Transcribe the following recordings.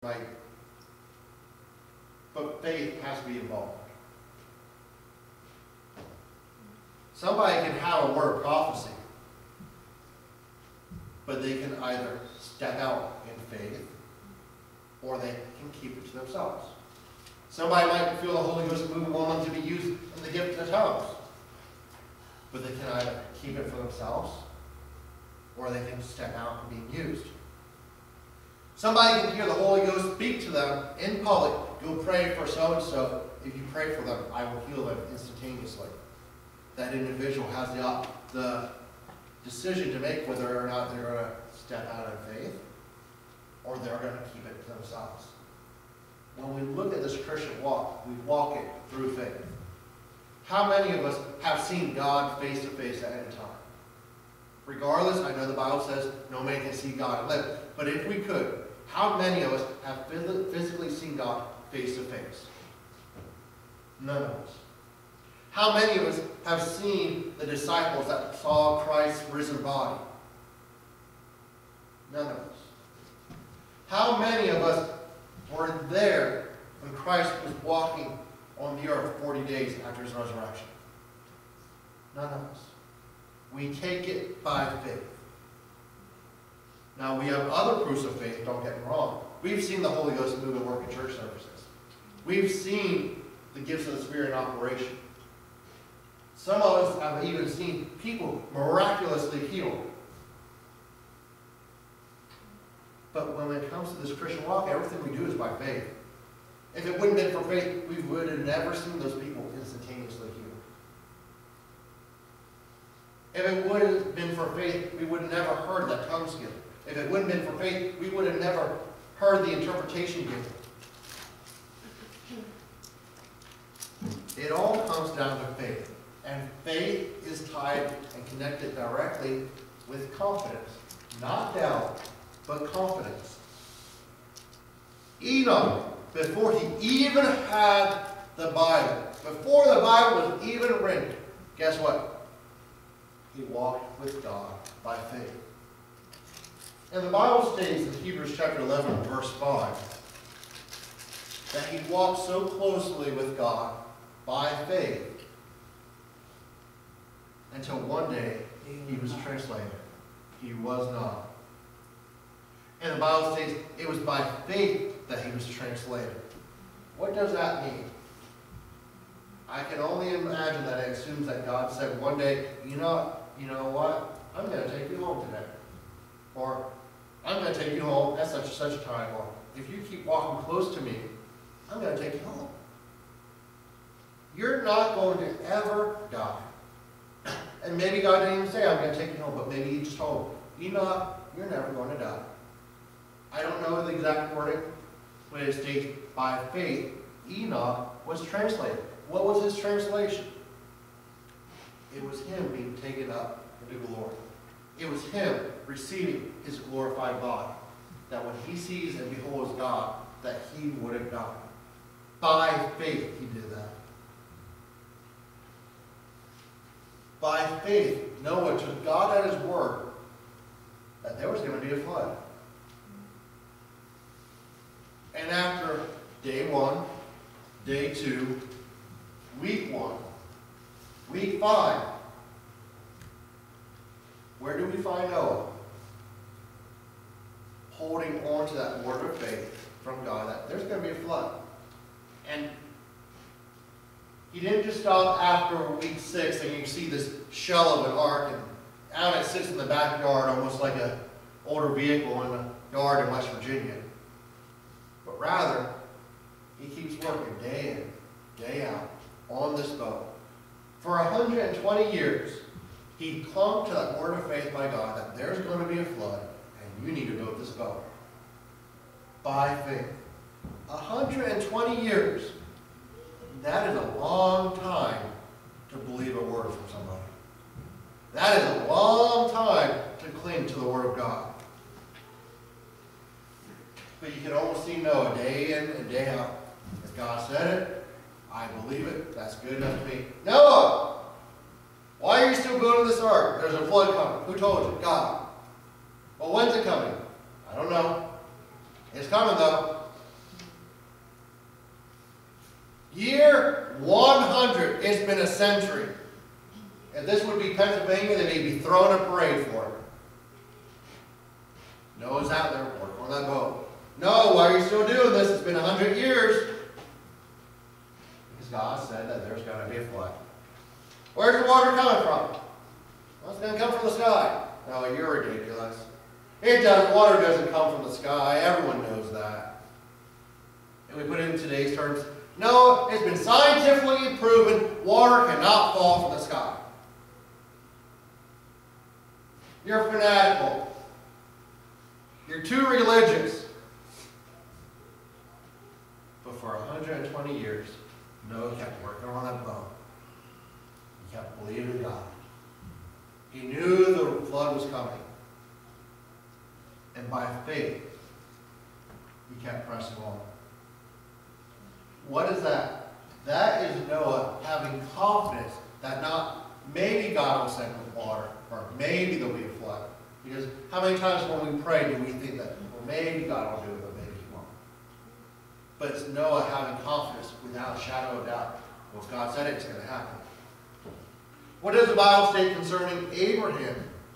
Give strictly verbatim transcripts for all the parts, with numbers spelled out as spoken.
right? But faith has to be involved. Somebody can have a word of prophecy, but they can either step out in faith or they can keep it to themselves. Somebody might feel the Holy Ghost move on them to be used in the gift of tongues, but they can either keep it for themselves or they can step out and be used. Somebody can hear the Holy Ghost speak to them in public. Go pray for so-and-so. If you pray for them, I will heal them instantaneously. That individual has the, the decision to make whether or not they're going to step out of faith or they're going to keep it to themselves. When we look at this Christian walk, we walk it through faith. How many of us have seen God face to face at any time? Regardless, I know the Bible says no man can see God and live. But if we could, how many of us have physically seen God face to face? None of us. How many of us have seen the disciples that saw Christ's risen body? None of us. How many of us were there when Christ was walking on the earth forty days after his resurrection? None of us. We take it by faith. Now, we have other proofs of faith, don't get me wrong. We've seen the Holy Ghost move and work in church services. We've seen the gifts of the Spirit in operation. Some of us have even seen people miraculously healed. But when it comes to this Christian walk, everything we do is by faith. If it wouldn't have been for faith, we would have never seen those people instantaneously healed. If it would have been for faith, we would have never heard that tongue given. If it wouldn't have been for faith, we would have never heard the interpretation given. It all comes down to faith. And faith is tied and connected directly with confidence. Not doubt, but confidence. Enoch, before he even had the Bible, before the Bible was even written, guess what? He walked with God by faith. And the Bible states in Hebrews chapter eleven, verse five, that he walked so closely with God by faith until one day he was translated. He was not. And the Bible states it was by faith that he was translated. What does that mean? I can only imagine that it assumes that God said one day, you know, you know what? I'm going to take you home today. Or, I'm going to take you home at such and such a time. Or, if you keep walking close to me, I'm going to take you home. You're not going to ever die. And maybe God didn't even say, I'm going to take you home, but maybe he just told him, Enoch, you're never going to die. I don't know the exact wording, but it states, by faith, Enoch was translated. What was his translation? It was him being taken up into glory. It was him receiving his glorified body. That when he sees and beholds God, that he wouldn't die. By faith he did that. By faith, Noah took God at his word that there was going to be a flood. And after day one, day two, week one, week five, where do we find Noah? Holding on to that word of faith from God that there's going to be a flood. And he didn't just stop after week six and you see this shell of an ark and out it sits in the backyard almost like an older vehicle in a yard in West Virginia. But rather, he keeps working day in, day out on this boat. For one hundred twenty years, he clung to that word of faith by God that there's going to be a flood and you need to build this boat. By faith. one hundred twenty years. That is a long time to believe a word from somebody. That is a long time to cling to the word of God. But you can almost see Noah day in and day out. If God said it, I believe it. That's good enough to me. Noah! Why are you still building this ark? There's a flood coming. Who told you? God. Well, when's it coming? I don't know. It's coming though. Year one hundred. It's been a century. If this would be Pennsylvania, they'd be throwing a parade for it. Noah's out there working on that boat. No, why are you still doing this? It's been a hundred years. Because God said that there's going to be a flood. Where's the water coming from? Well, it's going to come from the sky. No, you're ridiculous. It doesn't. Water doesn't come from the sky. Everyone knows that. And we put it in today's terms. No, it's been scientifically proven water cannot fall from the sky. You're fanatical. You're too religious. But for one hundred twenty years, Noah kept working on that boat. He kept believing in God. He knew the flood was coming. And by faith, he kept pressing on. What is that? That is Noah having confidence that not maybe God will send with water, or maybe there'll be a flood. Because how many times when we pray do we think that, well, maybe God will do it, but maybe he won't. But it's Noah having confidence without a shadow of doubt. Well, if God said it, it's going to happen. What does the Bible state concerning Abraham?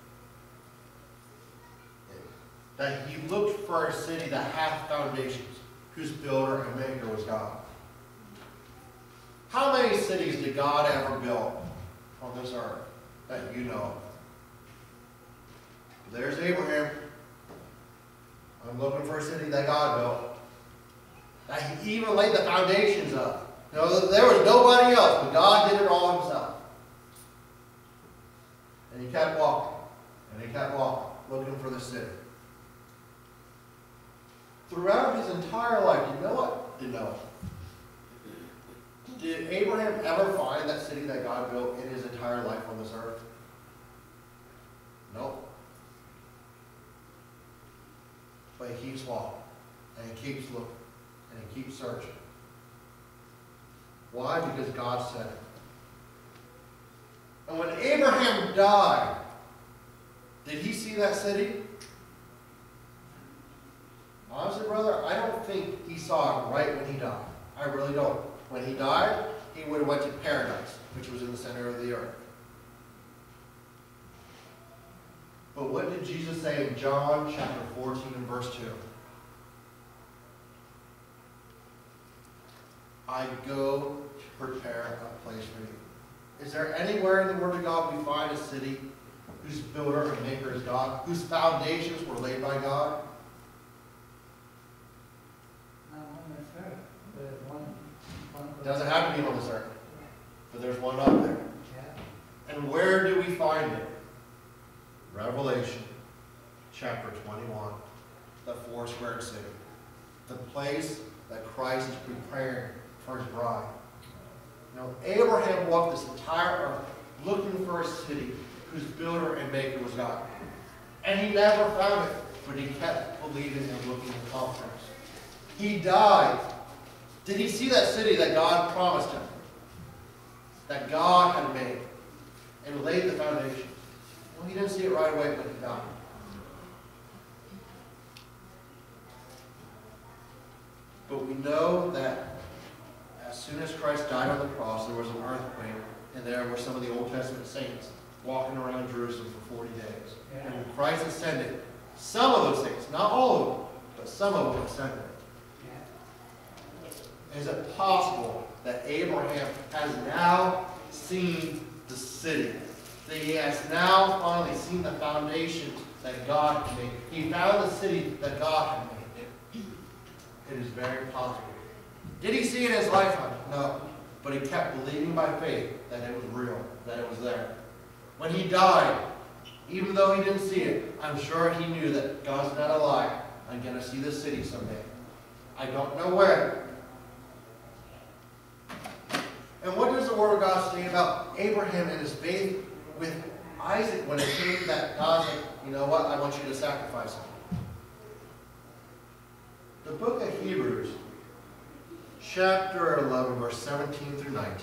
That he looked for a city that hath foundations, whose builder and maker was God. How many cities did God ever build on this earth that you know of? There's Abraham. I'm looking for a city that God built. That he even laid the foundations of. You know, there was nobody else, but God did it all himself. And he kept walking. And he kept walking, looking for the city. Throughout his entire life, you know what? You know. Did Abraham ever find that city that God built in his entire life on this earth? Nope. But he keeps walking, and he keeps looking, and he keeps searching. Why? Because God said it. And when Abraham died, did he see that city? Honestly, brother, I don't think he saw it right when he died. I really don't. When he died, he would have went to paradise, which was in the center of the earth. But what did Jesus say in John chapter fourteen and verse two? I go to prepare a place for you. Is there anywhere in the Word of God we find a city whose builder and maker is God, whose foundations were laid by God? It doesn't have to be on this earth, but there's one up there. And where do we find it? Revelation chapter twenty-one, the four-squared city, the place that Christ is preparing for his bride. You know, Abraham walked this entire earth looking for a city whose builder and maker was God. And he never found it, but he kept believing and looking with confidence. He died. Did he see that city that God promised him? That God had made and laid the foundation? Well, he didn't see it right away, but he died. But we know that as soon as Christ died on the cross, there was an earthquake, and there were some of the Old Testament saints walking around Jerusalem for forty days. Yeah. And when Christ ascended, some of those saints, not all of them, but some of them ascended. Is it possible that Abraham has now seen the city? That he has now finally seen the foundations that God had made. He found the city that God had made. It is very possible. Did he see it in his lifetime? No. But he kept believing by faith that it was real, that it was there. When he died, even though he didn't see it, I'm sure he knew that God's not a lie. I'm going to see the city someday. I don't know where. And what does the Word of God say about Abraham and his faith with Isaac when it came to that God said, you know what, I want you to sacrifice him? The book of Hebrews, chapter eleven, verse seventeen through nineteen.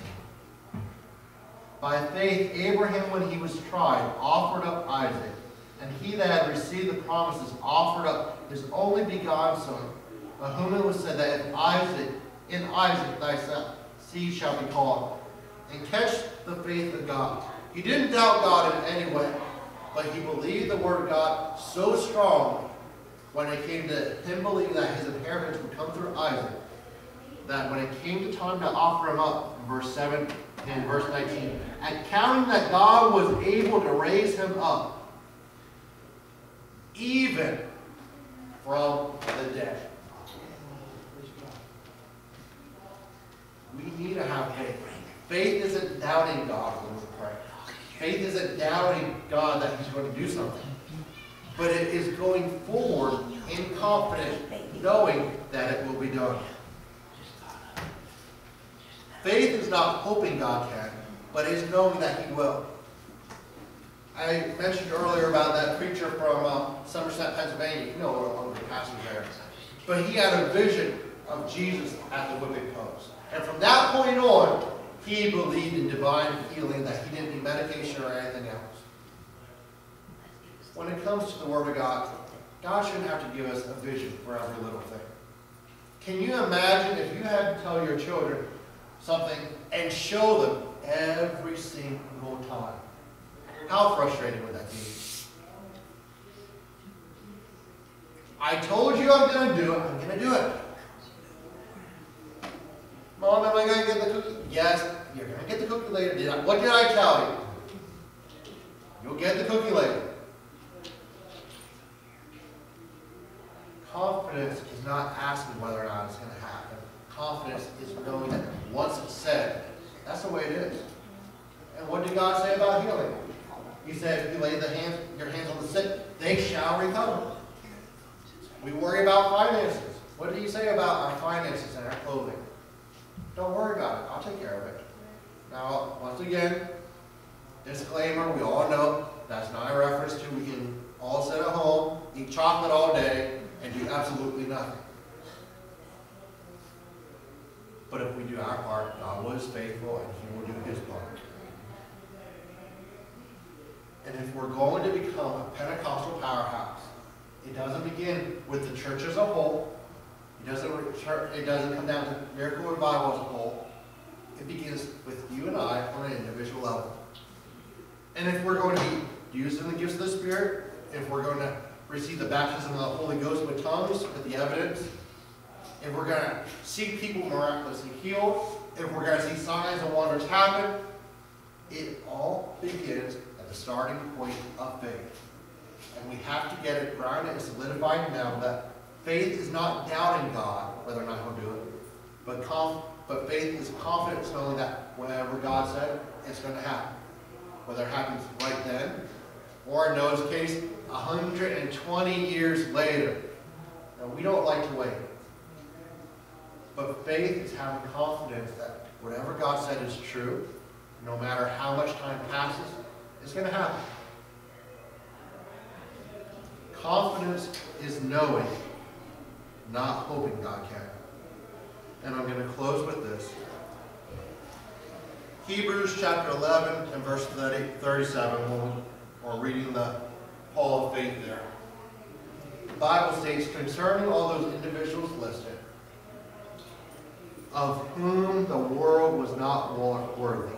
By faith, Abraham, when he was tried, offered up Isaac, and he that had received the promises offered up his only begotten son, of whom it was said that if Isaac, in Isaac thy seed shall be called. And catch the faith of God. He didn't doubt God in any way, but he believed the word of God so strong when it came to him believing that his inheritance would come through Isaac, that when it came to time to offer him up, in verse seven and verse nineteen, and counting that God was able to raise him up, even from the dead. We need to have faith. Faith isn't doubting God when we pray. Faith isn't doubting God that he's going to do something. But it is going forward in confidence, knowing that it will be done. Faith is not hoping God can, but is knowing that he will. I mentioned earlier about that preacher from uh, Somerset, Pennsylvania. You know one of the pastors there. But he had a vision of Jesus at the whipping post. And from that point on, he believed in divine healing, that he didn't need medication or anything else. When it comes to the Word of God, God shouldn't have to give us a vision for every little thing. Can you imagine if you had to tell your children something and show them every single time? How frustrating would that be? I told you I'm going to do it. I'm going to do it. Mom, am I going to get the cookie? Yes, you're going to get the cookie later. Did I, what did I tell you? You'll get the cookie later. Confidence is not asking whether or not it's going to happen. Confidence is knowing that once it's said, that's the way it is. And what did God say about healing? He said, if you lay the hands, your hands on the sick, they shall recover. We worry about finances. What did he say about our finances and our clothing? Don't worry about it. I'll take care of it. Now, once again, disclaimer, we all know that's not a reference to we can all sit at home, eat chocolate all day, and do absolutely nothing. But if we do our part, God was faithful and he will do his part. And if we're going to become a Pentecostal powerhouse, it doesn't begin with the church as a whole. It doesn't, it doesn't come down to Miracle Revival as a whole. It begins with you and I on an individual level. And if we're going to be using the gifts of the Spirit, if we're going to receive the baptism of the Holy Ghost with tongues, with the evidence, if we're going to see people miraculously healed, if we're going to see signs and wonders happen, it all begins at the starting point of faith. And we have to get it grounded and solidified now that faith is not doubting God, whether or not he'll do it, but, conf but faith is confidence knowing that whatever God said, it's going to happen. Whether it happens right then, or in Noah's case, one hundred twenty years later. Now, we don't like to wait. But faith is having confidence that whatever God said is true, no matter how much time passes, it's going to happen. Confidence is knowing, not hoping God can. And I'm going to close with this. Hebrews chapter eleven and verse thirty-seven, when we're reading the Hall of Faith there. The Bible states, concerning all those individuals listed, of whom the world was not worthy.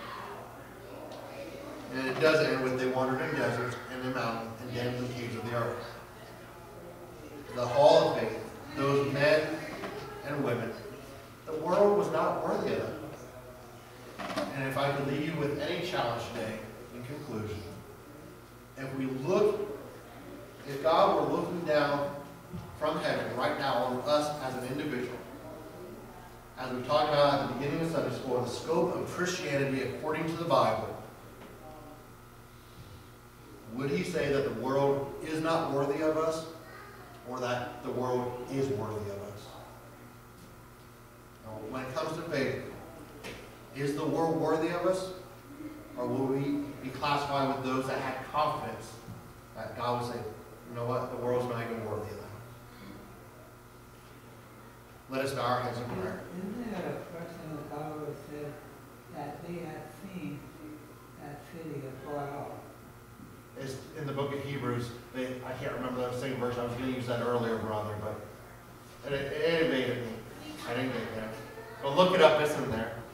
And it does end with, they wandered in deserts and in mountains and dens and caves of the earth. The Hall of Faith, those men and women, the world was not worthy of them. And if I could leave you with any challenge today, in conclusion, if we look, if God were looking down from heaven right now on us as an individual, as we talked about at the beginning of Sunday school, the scope of Christianity according to the Bible, would he say that the world is not worthy of us, or that the world is worthy of us? Now, when it comes to faith, is the world worthy of us, or will we be classified with those that had confidence that God would say, you know what, the world's not even worthy of them? Let us bow our heads in prayer. Isn't there a person in the Bible that said that they had seen that city afar off? It's in the book of Hebrews. They, I can't remember the same verse. I was going to use that earlier, brother, but it, it evaded me. I didn't get there. But look it up. It's in there.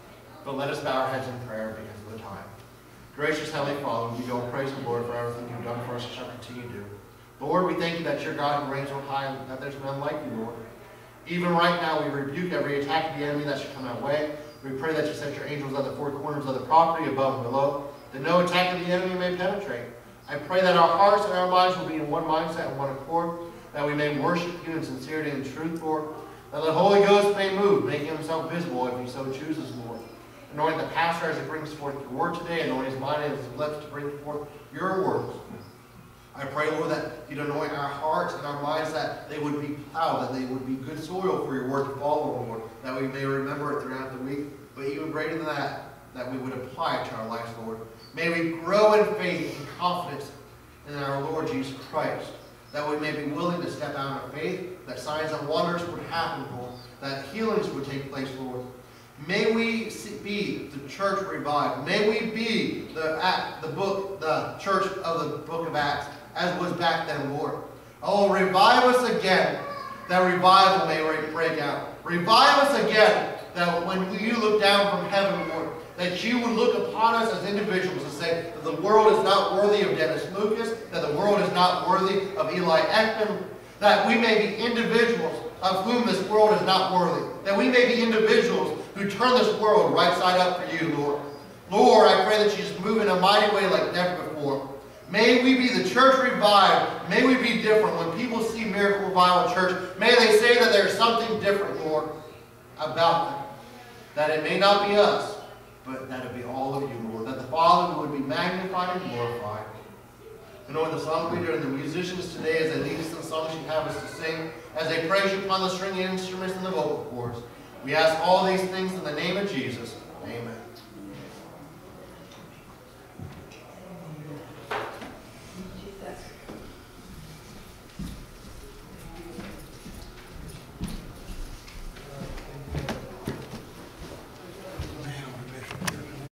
heads in prayer because of the time. Gracious Heavenly Father, we don't praise the Lord for everything you've done for us and shall continue to do. Lord, we thank you that you're God who reigns on high and that there's none like you, Lord. Even right now, we rebuke every attack of the enemy that should come our way. We pray that you set your angels at the four corners of the property, above and below, that no attack of the enemy may penetrate. I pray that our hearts and our minds will be in one mindset and one accord, that we may worship you in sincerity and truth, Lord, that the Holy Ghost may move, making himself visible if he so chooses, Lord. Anoint the pastor as he brings forth your word today, anoint his mind and his lips to bring forth your words. I pray, Lord, that you'd anoint our hearts and our minds, that they would be plowed, that they would be good soil for your word to follow, Lord, that we may remember it throughout the week. But even greater than that, that we would apply it to our lives, Lord. May we grow in faith and confidence in our Lord Jesus Christ, that we may be willing to step out in faith, that signs and wonders would happen, Lord, that healings would take place, Lord. May we be the church revived. May we be the, the book, the church of the book of Acts, as was back then, Lord. Oh, revive us again, that revival may break out. Revive us again, that when you look down from heaven, Lord, that you would look upon us as individuals and say that the world is not worthy of Dennis Lucas, that the world is not worthy of Eli Ekman, that we may be individuals of whom this world is not worthy, that we may be individuals who turn this world right side up for you, Lord. Lord, I pray that you just move in a mighty way like never before. May we be the church revived. May we be different. When people see Miracle Revival Church, may they say that there's something different, Lord, about them. That it may not be us, but that it be all of you, Lord. That the Father would be magnified and glorified. And Lord, the song leader and the musicians today, as they lead us in the songs you have us to sing, as they praise you upon the stringed instruments and the vocal cords, we ask all these things in the name of Jesus. Amen.